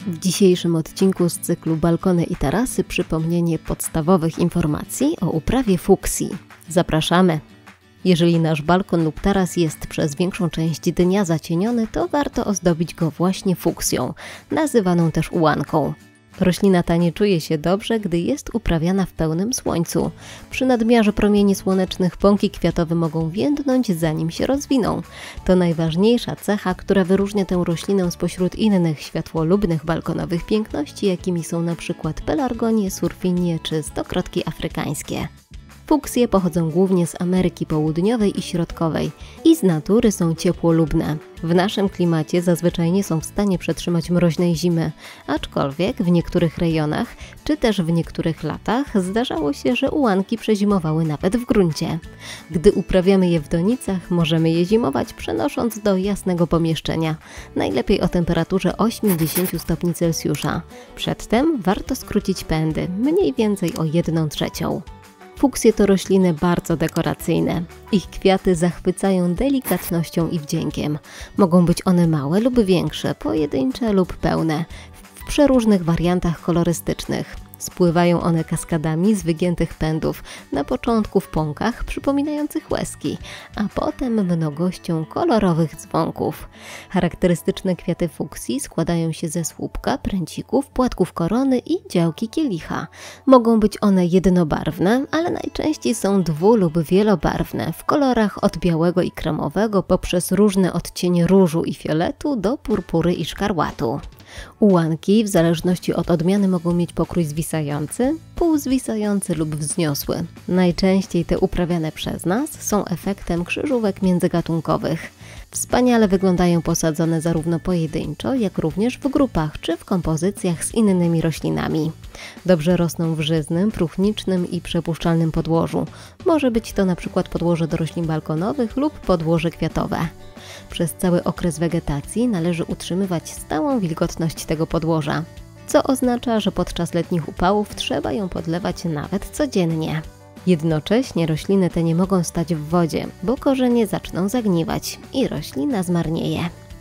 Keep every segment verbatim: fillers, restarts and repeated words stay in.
W dzisiejszym odcinku z cyklu Balkony i tarasy przypomnienie podstawowych informacji o uprawie fuksji. Zapraszamy! Jeżeli nasz balkon lub taras jest przez większą część dnia zacieniony, to warto ozdobić go właśnie fuksją, nazywaną też ułanką. Roślina ta nie czuje się dobrze, gdy jest uprawiana w pełnym słońcu. Przy nadmiarze promieni słonecznych pąki kwiatowe mogą więdnąć, zanim się rozwiną. To najważniejsza cecha, która wyróżnia tę roślinę spośród innych światłolubnych balkonowych piękności, jakimi są na przykład pelargonie, surfinie czy stokrotki afrykańskie. Fuksje pochodzą głównie z Ameryki Południowej i Środkowej i z natury są ciepłolubne. W naszym klimacie zazwyczaj nie są w stanie przetrzymać mroźnej zimy, aczkolwiek w niektórych rejonach, czy też w niektórych latach zdarzało się, że ułanki przezimowały nawet w gruncie. Gdy uprawiamy je w donicach, możemy je zimować przenosząc do jasnego pomieszczenia, najlepiej o temperaturze osiem do dziesięciu stopni Celsjusza. Przedtem warto skrócić pędy, mniej więcej o jedną trzecią. Fuksje to rośliny bardzo dekoracyjne. Ich kwiaty zachwycają delikatnością i wdziękiem. Mogą być one małe lub większe, pojedyncze lub pełne, w przeróżnych wariantach kolorystycznych. Spływają one kaskadami z wygiętych pędów, na początku w pąkach przypominających łezki, a potem mnogością kolorowych dzwonków. Charakterystyczne kwiaty fuksji składają się ze słupka, pręcików, płatków korony i działki kielicha. Mogą być one jednobarwne, ale najczęściej są dwu- lub wielobarwne, w kolorach od białego i kremowego poprzez różne odcienie różu i fioletu do purpury i szkarłatu. Ułanki w zależności od odmiany mogą mieć pokrój zwisający, półzwisający lub wzniosły. Najczęściej te uprawiane przez nas są efektem krzyżówek międzygatunkowych. Wspaniale wyglądają posadzone zarówno pojedynczo, jak również w grupach czy w kompozycjach z innymi roślinami. Dobrze rosną w żyznym, próchnicznym i przepuszczalnym podłożu. Może być to na przykład podłoże do roślin balkonowych lub podłoże kwiatowe. Przez cały okres wegetacji należy utrzymywać stałą wilgotność tego podłoża, co oznacza, że podczas letnich upałów trzeba ją podlewać nawet codziennie. Jednocześnie rośliny te nie mogą stać w wodzie, bo korzenie zaczną zagniwać i roślina zmarnieje.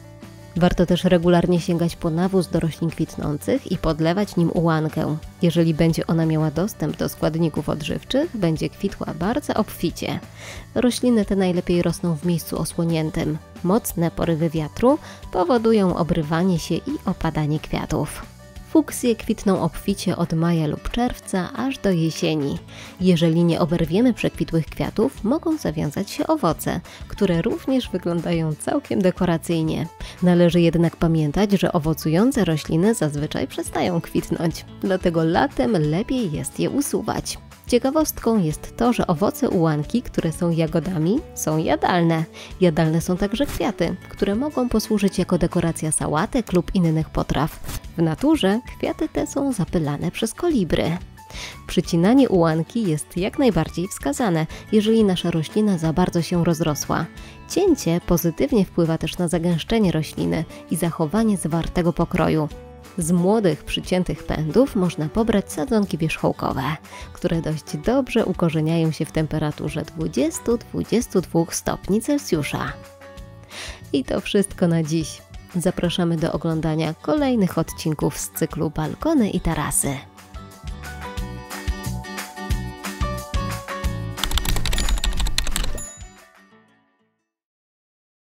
Warto też regularnie sięgać po nawóz do roślin kwitnących i podlewać nim ułankę. Jeżeli będzie ona miała dostęp do składników odżywczych, będzie kwitła bardzo obficie. Rośliny te najlepiej rosną w miejscu osłoniętym. Mocne porywy wiatru powodują obrywanie się i opadanie kwiatów. Fuksje kwitną obficie od maja lub czerwca aż do jesieni. Jeżeli nie oberwiemy przekwitłych kwiatów, mogą zawiązać się owoce, które również wyglądają całkiem dekoracyjnie. Należy jednak pamiętać, że owocujące rośliny zazwyczaj przestają kwitnąć, dlatego latem lepiej jest je usuwać. Ciekawostką jest to, że owoce ułanki, które są jagodami, są jadalne. Jadalne są także kwiaty, które mogą posłużyć jako dekoracja sałatek lub innych potraw. W naturze kwiaty te są zapylane przez kolibry. Przycinanie ułanki jest jak najbardziej wskazane, jeżeli nasza roślina za bardzo się rozrosła. Cięcie pozytywnie wpływa też na zagęszczenie rośliny i zachowanie zwartego pokroju. Z młodych, przyciętych pędów można pobrać sadzonki wierzchołkowe, które dość dobrze ukorzeniają się w temperaturze dwudziestu do dwudziestu dwóch stopni Celsjusza. I to wszystko na dziś. Zapraszamy do oglądania kolejnych odcinków z cyklu Balkony i tarasy.